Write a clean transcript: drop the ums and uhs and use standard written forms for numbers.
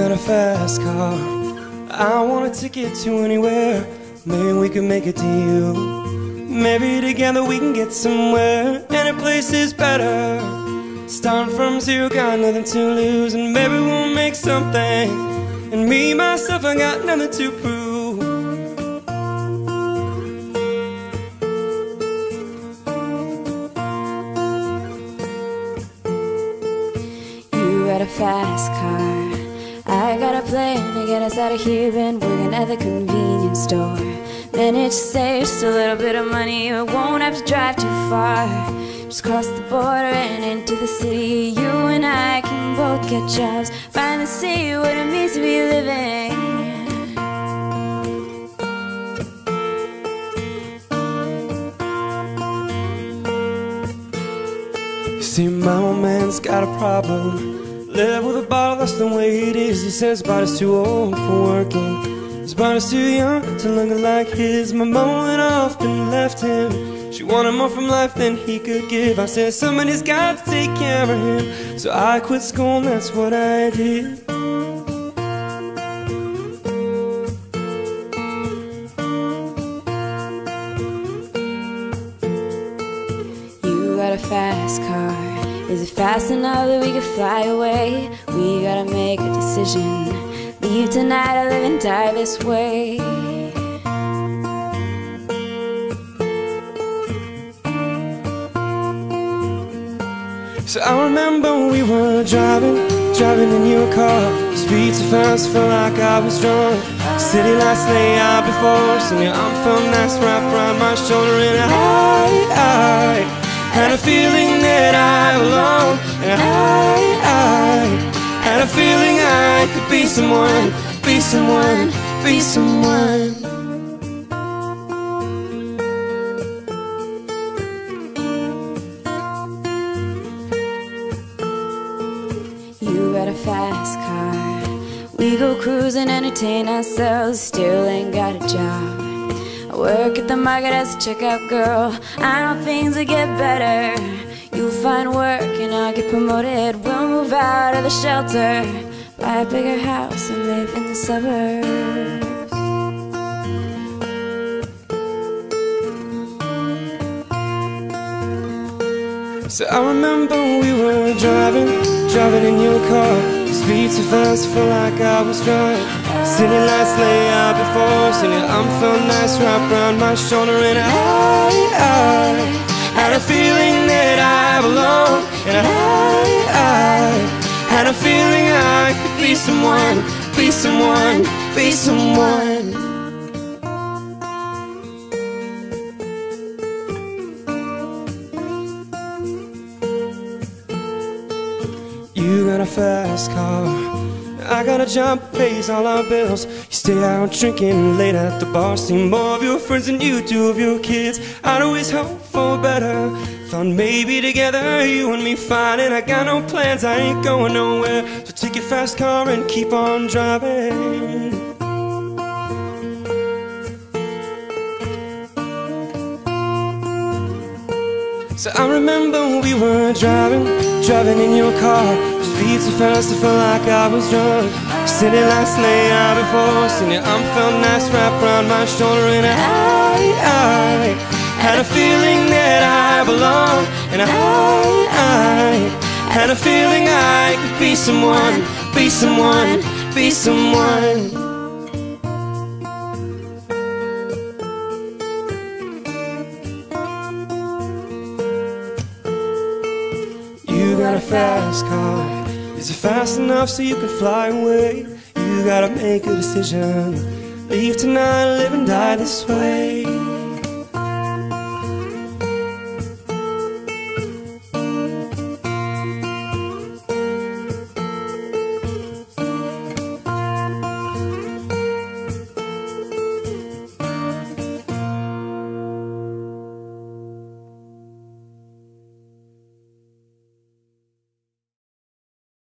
got a fast car, I want a ticket to anywhere. Maybe we can make a deal. Maybe together we can get somewhere. Any place is better. Starting from zero, got nothing to lose, and maybe we'll make something. And me, myself, I got nothing to prove. You got a fast car, I got a plan to get us out of here. Been working at the convenience store. Managed to save just a little bit of money. You won't have to drive too far. Just cross the border and into the city. You and I can both get jobs, finally see what it means to be living. You see, my old man's got a problem. Live with a bottle, that's the way it is. He says his body's too old for working. His body's too young to look like his. My mom went off and left him. She wanted more from life than he could give. I said somebody's got to take care of him, so I quit school and that's what I did. You got a fast car, is it fast enough that we could fly away? We gotta make a decision. Leave tonight or live and die this way. So I remember we were driving in your car. Speed so fast, felt like I was drunk. City lights lay out before us, and your arm felt nice wrapped around my shoulder. And I had a feeling that I belonged. And I had a feeling I could be someone, be someone, be someone. You got a fast car, we go cruising, entertain ourselves, still ain't got a job. I work at the market as a checkout girl. I know things will get better. You'll find work and I'll get promoted. We'll move out of the shelter, buy a bigger house and live in the suburbs. So I remember we were driving in your car. Speed so fast, felt like I was drunk. City lights lay out before us, and your arm felt nice wrapped around my shoulder. And I had a feeling that I belonged. And I had a feeling I could be someone, be someone, be someone. You got a fast car, I got a job that pays all our bills. You stay out drinking late at the bar, see more of your friends than you do of your kids. I'd always hope for better, thought maybe together you and me fine. And I got no plans, I ain't going nowhere, so take your fast car and keep on driving. So I remember we were driving in your car. Speed so fast, I felt like I was drunk. City lights lay out before us, and your arm felt nice wrapped around my shoulder. And I had a feeling that I belonged. And I had a feeling I could be someone, be someone, be someone. You got a fast car, is it fast enough so you can fly away? You gotta make a decision, leave tonight, live and die this way.